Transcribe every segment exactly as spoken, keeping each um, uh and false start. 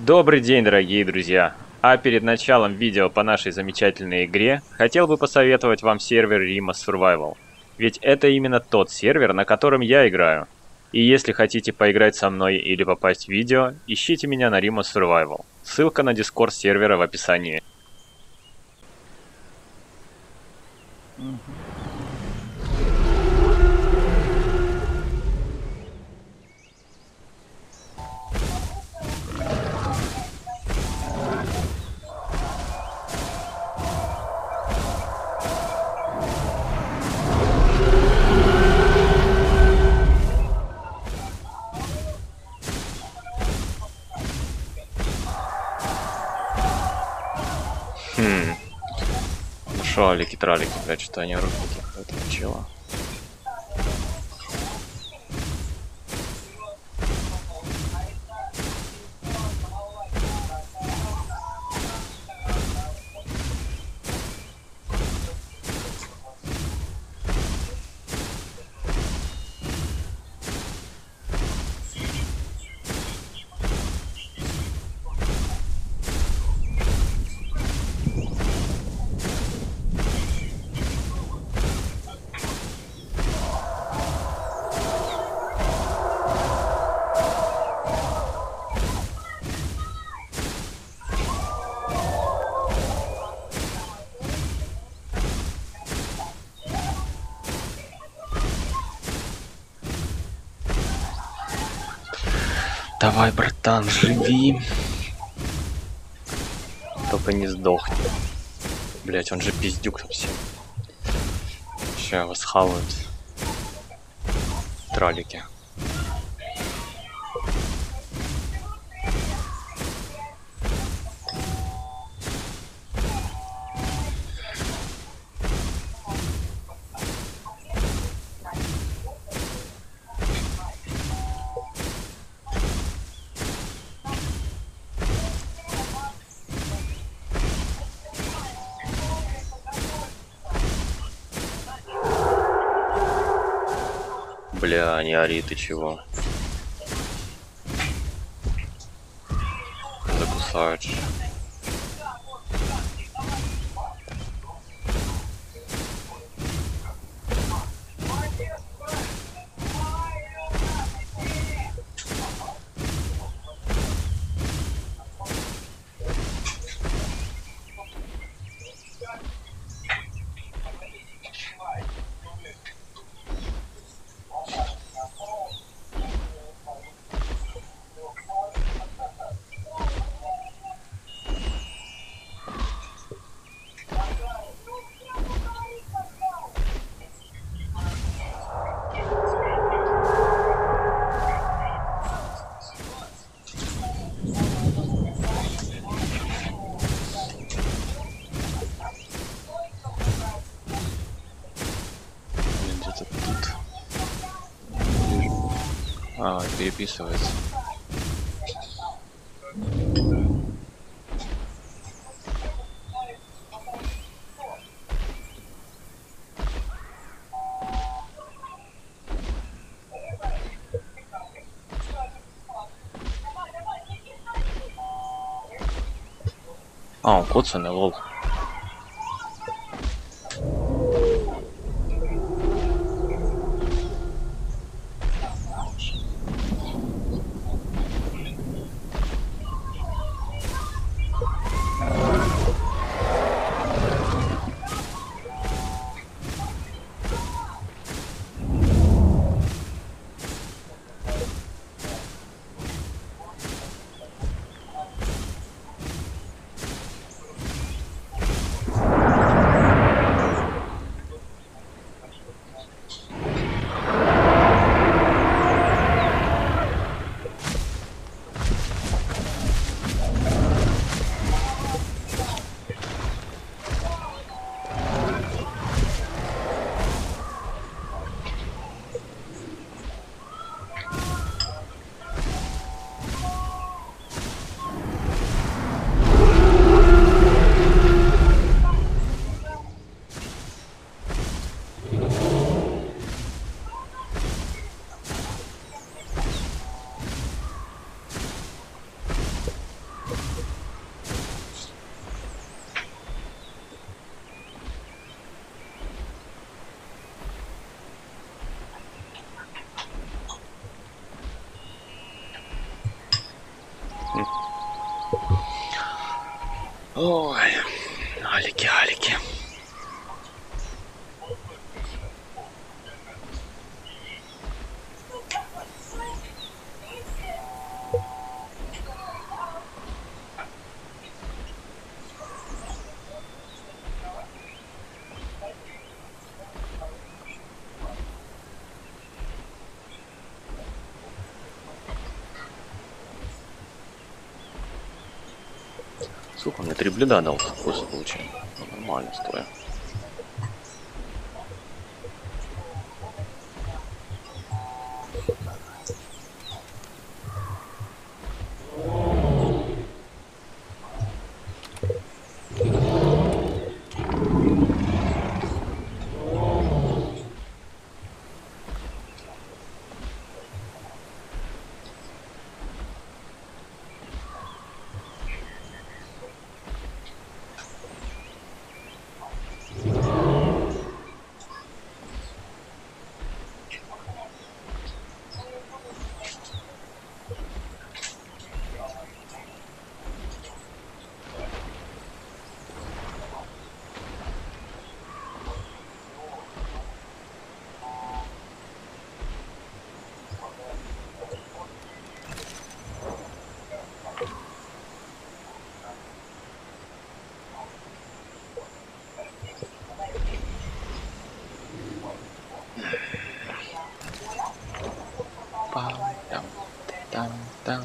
Добрый день, дорогие друзья! А перед началом видео по нашей замечательной игре, хотел бы посоветовать вам сервер Rima Survival. Ведь это именно тот сервер, на котором я играю. И если хотите поиграть со мной или попасть в видео, ищите меня на Rima Survival. Ссылка на дискорд сервера в описании. Хм. Ну шо, алики-тралики, блядь, что они орут таких этого чела? Давай, братан, живи. Только не сдохни. Блять, он же пиздюк совсем. Сейчас вас хавают. Троллики. Бля, не ори, ты чего? Закусают же. Где-то тут. А, переписывается. А, он коцаный, лол. Ой, алики, алики. Сколько мне три блюда дал, вкусно получил. Нормально стоит. Там.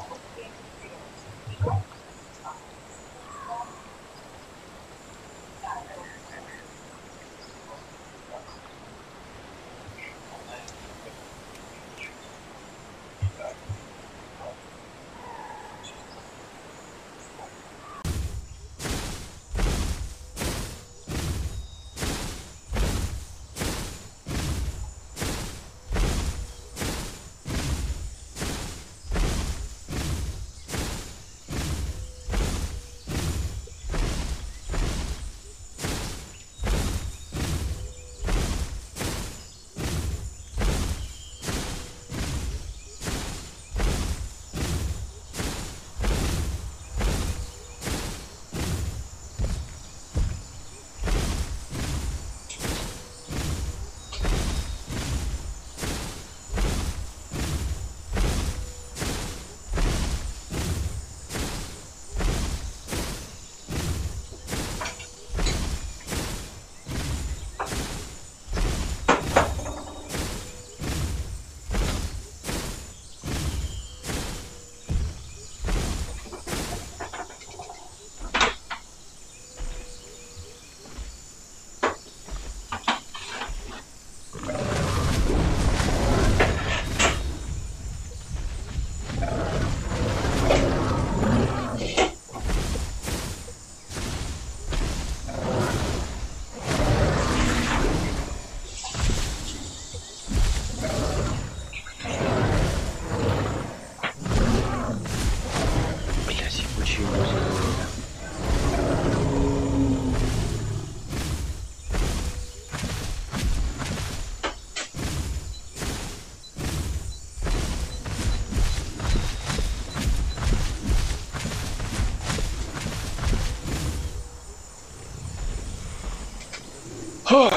Ой.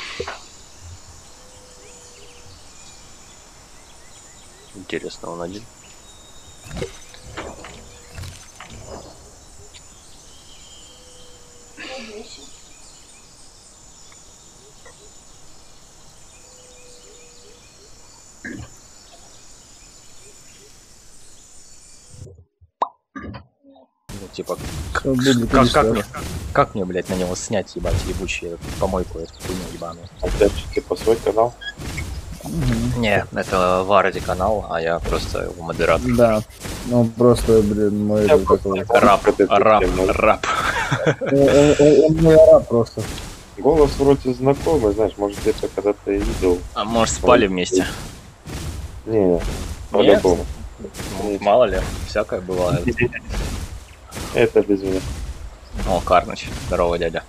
Интересно, он один. Ну, типа, как, как, как, мне, как мне, блядь, на него снять, ебать, ебучий эту помойку, эту хуйню ебаную? Опять же, типа свой канал? Угу. Не, это Варди канал, а я просто его модератор. Да, ну просто, блин, мой Я такой... раб, раб, раб. Он мой раб просто. Голос вроде знакомый, знаешь, может где-то когда-то и видел. А может спали вместе? Не, по-любому. Ну, мало ли, всякое бывает. Это без меня. О, Карныч, здорово, дядя.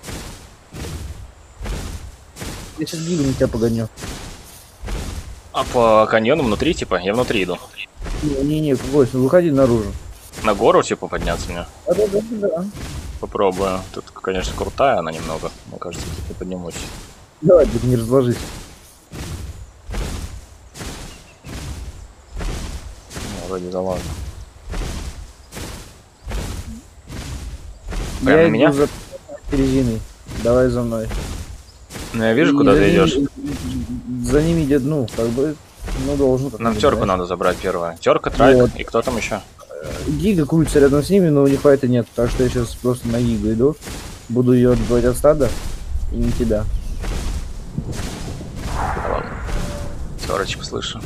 Я сейчас гигну тебя погоню. А по каньону внутри, типа? Я внутри иду. Не-не-не, какой, выходи наружу. На гору, типа, подняться мне? Да-да-да. Попробую. Тут, конечно, крутая она немного. Мне кажется, тут не поднимусь. Давай, тут не разложись. Ну, вроде да ладно. Я Прям на иду меня? за резиной. Давай за мной. Ну я вижу, И куда за ты ними- идешь. За ними идет, ну, как бы, ну, должен. Нам как-то, терку знаешь. надо забрать первое. Терка, трайк Вот. и кто там еще? Гига крутится рядом с ними, но у них файта нет. Так что я сейчас просто на Гигу иду. Буду ее отбивать от стада. И не тебя. Да ладно. Терочку слышу.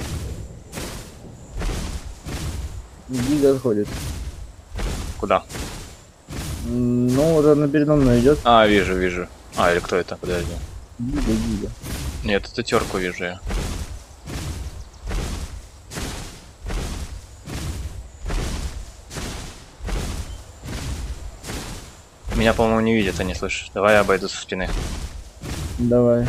Гига отходит. Куда? М, Ну, вот она передо мной идет. А, вижу, вижу. А, или кто это? Подожди. Гига, Гига. Нет, это терку вижу я. Меня, по-моему, не видят, они слышишь. Давай я обойду со спины. Давай.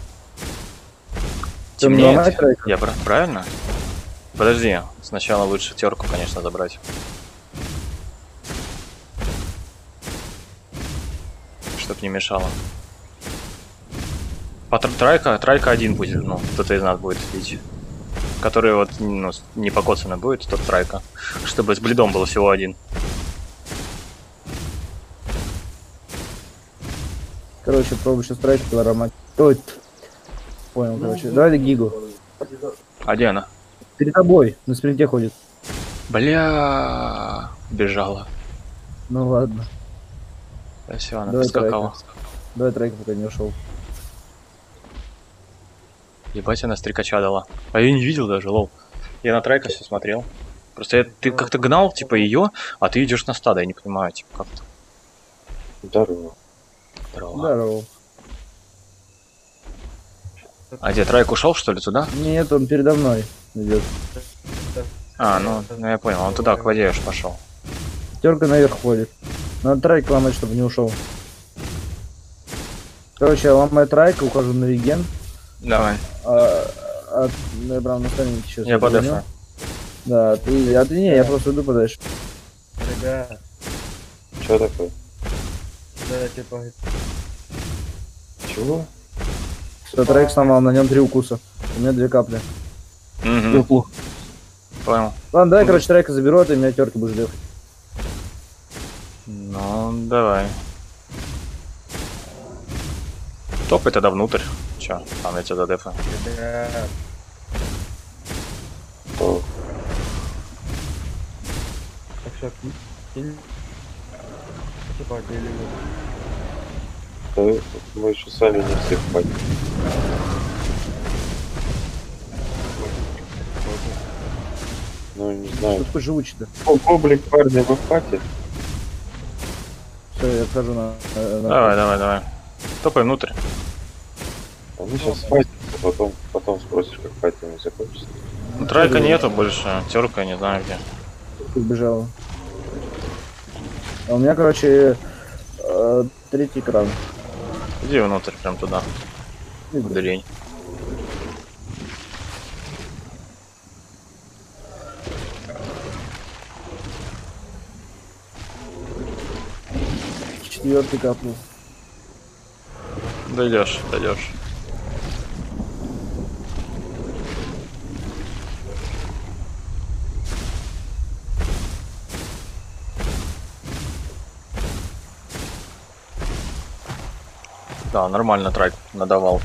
Темнеет. ломать трайка? Я прав- правильно? Подожди, сначала лучше терку, конечно, забрать. Чтоб не мешало. По тр- трайка, трайка один будет, ну, кто-то из нас будет бить. Который вот, ну, не покоцанный будет, тот трайка. Чтобы с блидом было всего один. Короче, пробую сейчас трайк ломать. Ой, т- понял, короче. Давай Гигу. А где она? Перед тобой, на спринте ходит. Бля, бежала. Ну ладно. Да все, она Давай поскакала. Давай трайк пока не ушел. Ебать, она стрекача дала. А я не видел даже, лол. Я на трайка все смотрел. Просто я, ты как-то гнал, типа, ее, а ты идешь на стадо, я не понимаю, типа, как-то. Здорово. Здорово. Здорово. А где, трайк ушел, что ли, туда? Нет, он передо мной идет. А, ну, ну я понял, он туда, к воде уж пошел. Терка наверх ходит. Надо трайк ломать, чтобы не ушел. Короче, я ломаю трайк, ухожу на реген. Давай, А, а, ну, я прям на стороне сейчас. я под эф. Да, ты, а ты не, я просто иду подальше. Ребят, Что такое? да, типа, Чего? Все, трайк сломал, на нем три укуса. У меня две капли. Угу, понял. Ладно, давай, короче, трайка заберу, а ты меня терки будешь делать. Ну, давай. Топай тогда внутрь. Че, там я тебя до дефа. ребят, О, так что, кинь, типа, или да мы еще сами не все хватит. Ну, не Что знаю. такой живучий-то? О, Гоблик, парни, вы в хватит? Все, я отхожу на... на- на- Давай, давай, давай. Топай внутрь. Они сейчас хватит, а потом, потом спросишь, как хватит не закончится. Ну, трайка нету больше, терка я не знаю где. Убежала. А у меня, короче, э, третий экран. Иди внутрь, прям туда, в Иду. дырень. Четвертый капнул. Дойдешь, дойдешь. Да, нормально трайк надавал.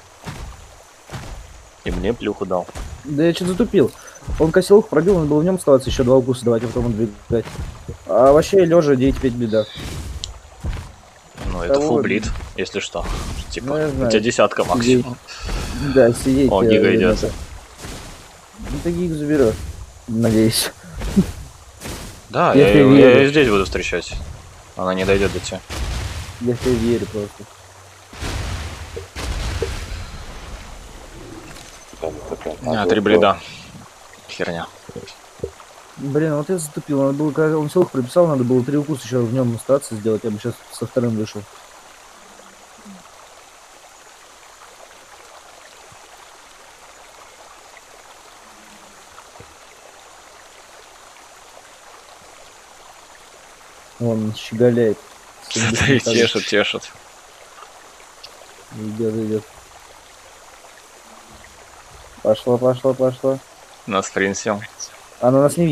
И мне плюху дал. Да я что-то затупил. Он косилку пробил, надо было в нем оставаться еще два укуса давать, а потом он двигать. А вообще лежа девять пять беда. Ну, это Того- фул блит, если что. Типа, Ну, я у знаю. тебя десятка максимум. Да, сидеть. О, э, гига э, идет. это. Ну ты гиг заберешь. Надеюсь. Да, Я я, тебе её- я верю. её здесь буду встречать. Она не дойдет до тебя. Я в тебя верю просто. Там такая. А, три блида. Херня. Блин, вот я затупил. Надо было, когда он селку прописал, надо было три укуса еще в нем остаться сделать. Я бы сейчас со вторым вышел. Вон, щеголяет. Смотри, чешет, чешет. Идет, идет. Пошло, пошло, пошло. Нас принесем. Она нас не видит.